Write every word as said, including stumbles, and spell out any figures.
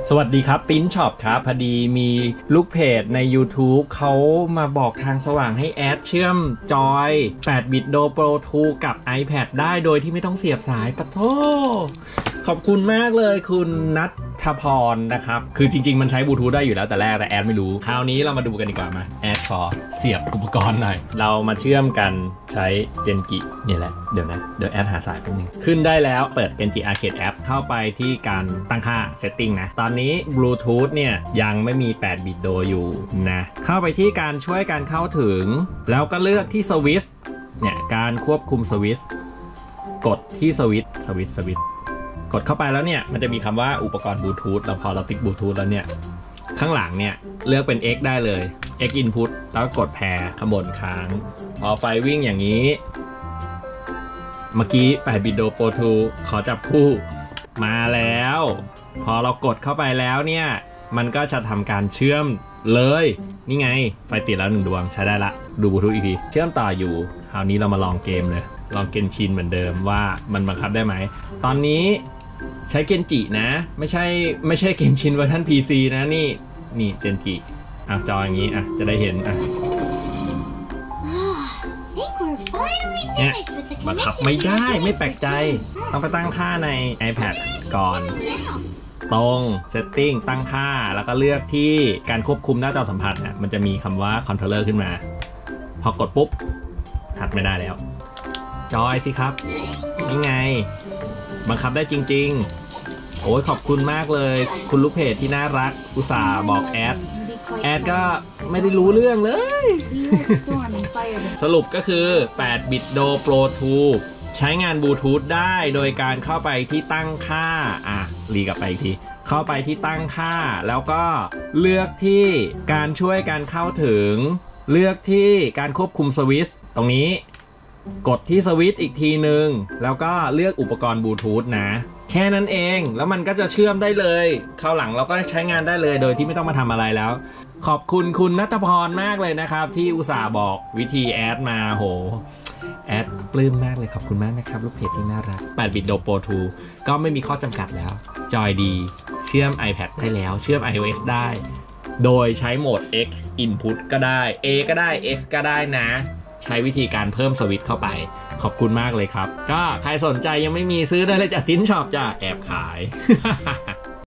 สวัสดีครับติ้นช็อปครับพอดีมีลูกเพจใน YouTube เขามาบอกทางสว่างให้แอดเชื่อมจอยแปดบิต โด Pro ทูกับ iPad ได้โดยที่ไม่ต้องเสียบสายปะโถขอบคุณมากเลยคุณนัทพรนะครับคือจริงๆมันใช้บลูทูธได้อยู่แล้วแต่แรกแต่แอดไม่รู้คราวนี้เรามาดูกันดีกว่ามาแอดขอเสียบอุปกรณ์หน่อยเรามาเชื่อมกันใช้เกนจิเนี่ยแหละเดี๋ยวนะเดี๋ยวแอดหาสายแป๊บนึงขึ้นได้แล้วเปิดเกนจิ Arcade App เข้าไปที่การตั้งค่า Setting นะตอนนี้บลูทูธเนี่ยยังไม่มีแปดบิตโดอยู่นะเข้าไปที่การช่วยการเข้าถึงแล้วก็เลือกที่สวิตช์เนี่ยการควบคุมสวิตช์กดที่สวิตช์สวิตช์สวิตช์กดเข้าไปแล้วเนี่ยมันจะมีคำว่าอุปกรณ์บลูทูธแล้วพอเราติ๊กบลูทูธแล้วเนี่ยข้างหลังเนี่ยเลือกเป็น X ได้เลย X input แล้วกดแพร์ข้างบนค้างพอไฟวิ่งอย่างนี้เมื่อกี้แปดบิต โด Pro ทูขอจับคู่มาแล้วพอเรากดเข้าไปแล้วเนี่ยมันก็จะทำการเชื่อมเลยนี่ไงไฟติดแล้วหนึ่งดวงใช้ได้ละดูบลูทูธอีกทีเชื่อมต่ออยู่คราวนี้เรามาลองเกมเลยลองเกนชินเหมือนเดิมว่ามันบังคับได้ไหมตอนนี้ใช้เกนจินะไม่ใช่ไม่ใช่เกนชินเวอร์ชัน พี ซี นะนี่นี่เกนจิอ่ะจออย่างนี้อ่ะจะได้เห็นอ่ะเนี่ยบังคับไม่ได้ไม่แปลกใจต้องไปตั้งค่าใน iPad ก่อนตรง Setting ตั้งค่าแล้วก็เลือกที่การควบคุมหน้าจอสัมผัสเนี่ยมันจะมีคำว่า Controller ขึ้นมาพอกดปุ๊บถัดไม่ได้แล้วจอยสิครับนี่ไงบังคับได้จริงๆโอ้ยขอบคุณมากเลยคุณลูกเพจที่น่ารักอุตส่าห์บอกแอดแอดก็ไม่ได้รู้เรื่องเลยสรุปก็คือแปดบิต โด Pro ทูใช้งานบลูทูธได้โดยการเข้าไปที่ตั้งค่าอ่ะรีกลับไปอีกทีเข้าไปที่ตั้งค่าแล้วก็เลือกที่การช่วยการเข้าถึงเลือกที่การควบคุมสวิตช์ตรงนี้กดที่สวิตช์อีกทีนึงแล้วก็เลือกอุปกรณ์บลูทูธนะแค่นั้นเองแล้วมันก็จะเชื่อมได้เลยคราวหลังเราก็ใช้งานได้เลยโดยที่ไม่ต้องมาทำอะไรแล้วขอบคุณคุณณัฐพรมากเลยนะครับที่อุตส่าห์บอกวิธีแอดมาโหแอดปลื้มมากเลยขอบคุณมากนะครับลูกเพจที่น่ารักแปดบิต โด Pro ทูก็ไม่มีข้อจำกัดแล้วจอยดีเชื่อม iPad ได้แล้วเชื่อม iOS ได้โดยใช้โหมด X input ก็ได้ A ก็ได้ X ก็ได้นะใช้วิธีการเพิ่มสวิตช์เข้าไปขอบคุณมากเลยครับก็ใครสนใจยังไม่มีซื้อได้เลยจากติ้นช็อปจ้ะแอบขาย